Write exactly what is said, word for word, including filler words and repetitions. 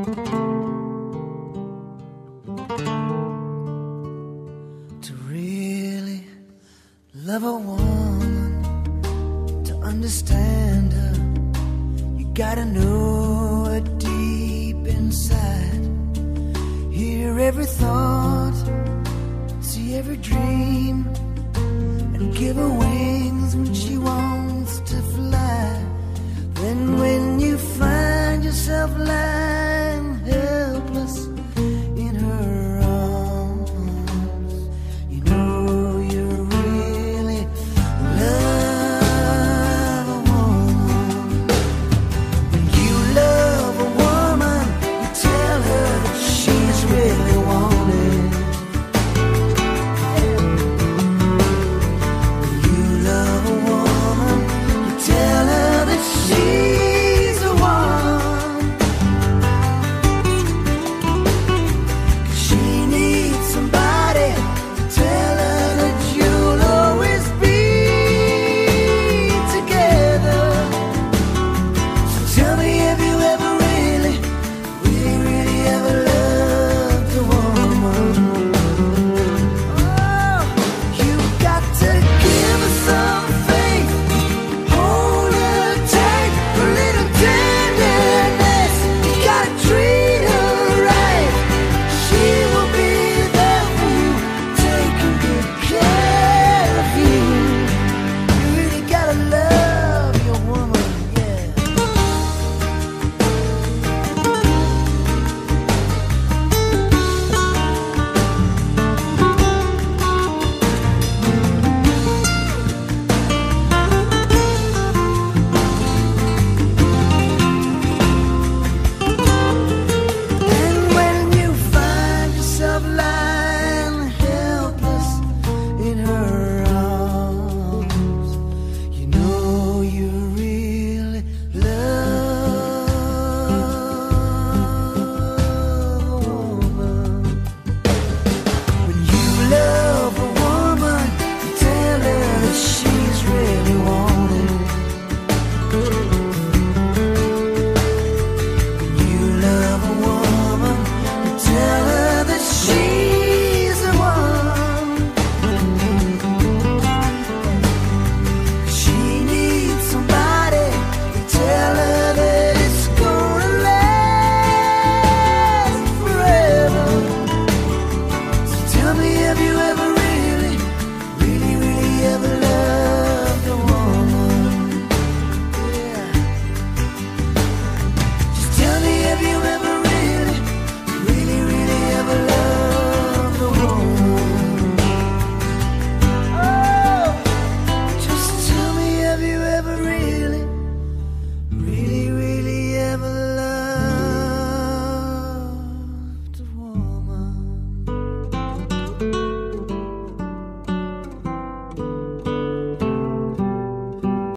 To really love a woman, to understand her, you gotta know her deep inside. Hear every thought, see every dream, and give her wings when she wants to fly. Then when you find yourself lying